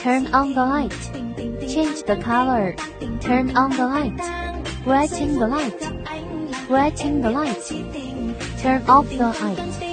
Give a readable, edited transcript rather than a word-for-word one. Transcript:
Turn on the light. Change the color. Turn on the light. Brighten the light. Brighten the light. Turn off the light.